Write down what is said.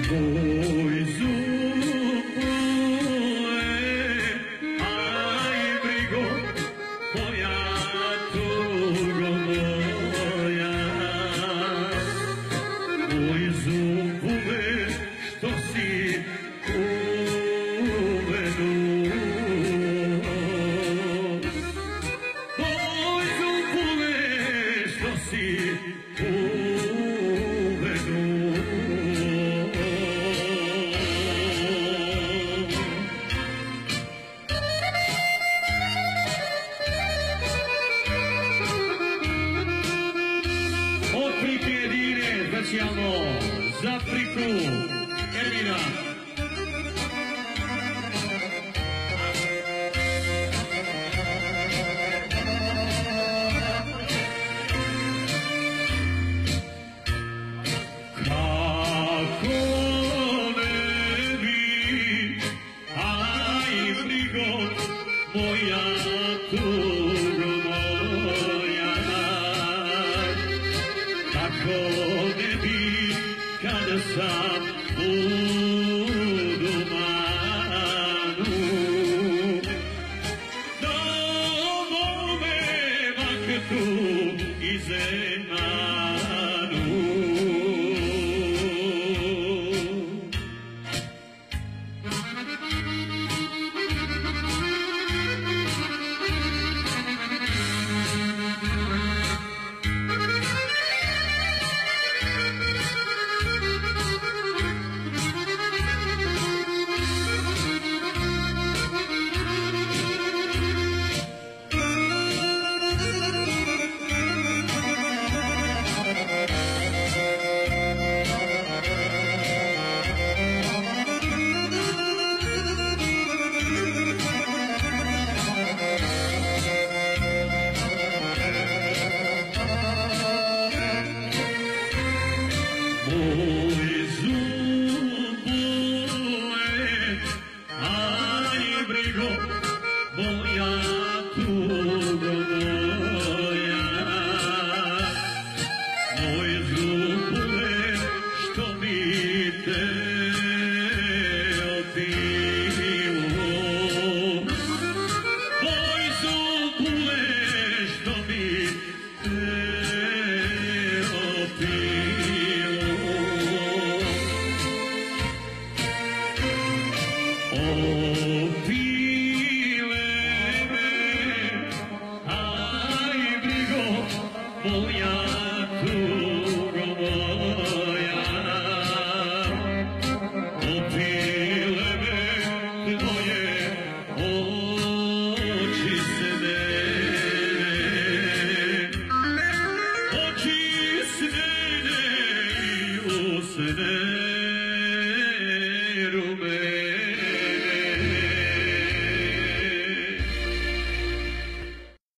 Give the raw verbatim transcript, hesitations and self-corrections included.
Tvoj zubuje, aj brigo, moja tugo moja. Tvoj zubuje, što si uvenuo. Tvoj zubuje, što si uvenuo. Specijalno za Afriku, Ermina. Kako ne bi, aj brigo, moja tugo moja. Kako ne bi, kada sam u